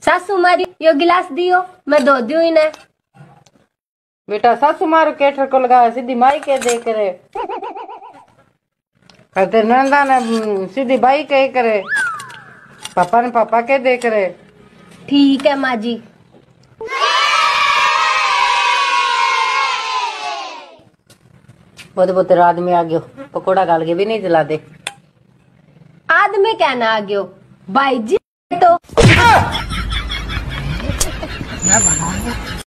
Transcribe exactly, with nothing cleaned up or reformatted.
सासू मारी यो गिलास दियो, मैं धो दूं इन्हें। बेटा सासू मारो केटर को लगा, सीधी माई के दे करे। कहते नंदा ने सीधी बाई के करे, पापा ने पापा के दे करे। ठीक है माँ जी। बहुत बहुत आदमी आ गयो, पकोड़ा गाल के भी नहीं जला दे। आदमी कहना आ गयो, भाई जी तो